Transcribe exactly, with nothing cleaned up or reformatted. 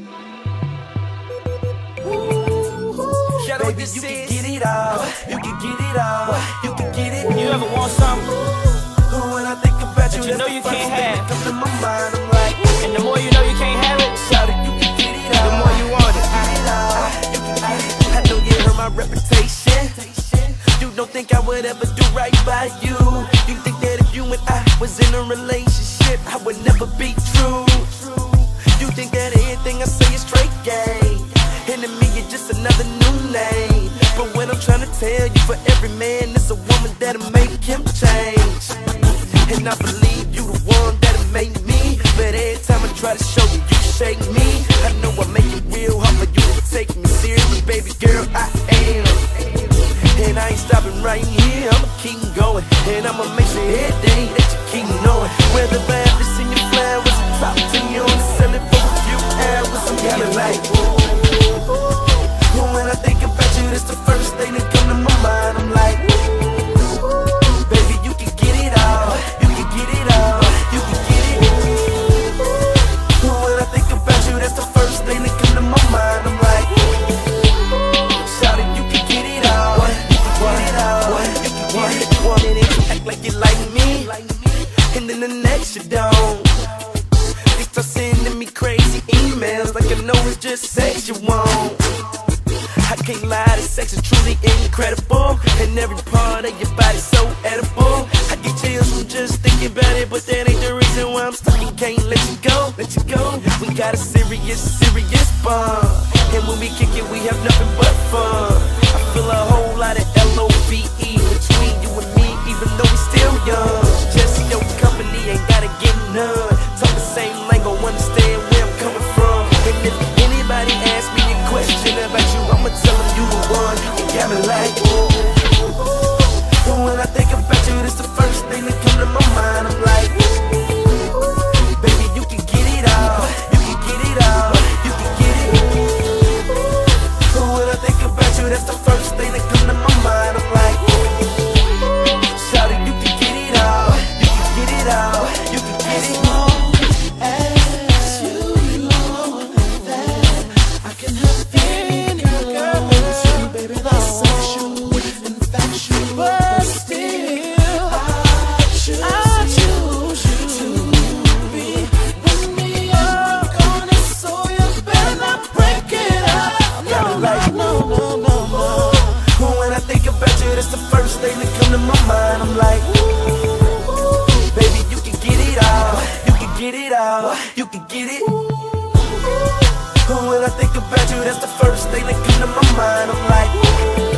Baby, you can get it all, you can get it all, you can get it. You ever want something when I think about you, you know you can't have, come to my mind, I'm like, and the more you know you can't have it, shout it, you can get it all, the more you want it. Get it all, you can get it. I know you hurt my reputation. You don't think I would ever do right by you. You think that if you and I was in a relationship, I would never be true. You think that everything I say is straight game, and to me it's just another new name. But when I'm trying to tell you, for every man there's a woman that'll make him change. And I believe you the one that'll make me, but every time I try to show you, you shake me. I know I make it real hard for you to take me serious, but baby girl, I am. And I ain't stopping right here, I'ma keep going, and I'ma make sure every day that you keep knowing. Whether I ever seen you fly, was a top to you on the selling for a few hours, I'm getting like, ooh, ooh. When I think about you, that's the first thing that come to my mind. I'm like, ooh, baby, you can get it all, you can get it all, you can get it. When I think about you, that's the first thing that come to my mind. I'm like, shout it, you can get it all, you can get it all, you can get it. One minute you act like you like me, and then the next you don't. You start sending me crazy emails like I know it's just sex you want. I can't lie, the sex is truly incredible, and every part of your body's so edible. I get chills from just thinking about it, but that ain't the reason why I'm stuck and can't let you go, let you go. We got a serious, serious bond, and when we kick it, we have nothing but fun. I feel a whole lot of L O V E between you and me, even though we still young. Just your company, ain't gotta get none. Talk the same lingo, understand where I'm coming from. And if anybody asks me a question about you, I'ma tell them you the one. You got me like, ooh, ooh. When I think about you, that's the first thing that come to my mind. I'm like, ooh, baby, you can get it all, you can get it all, you can get it. When I think about you, that's the first thing that come to my mind. I'm like, shout it, you can get it all, you can get it all, you can get it. That's the first thing that come to my mind. I'm like, ooh, baby, you can get it all, you can get it all, you can get it. When I think about you, that's the first thing that come to my mind. I'm like,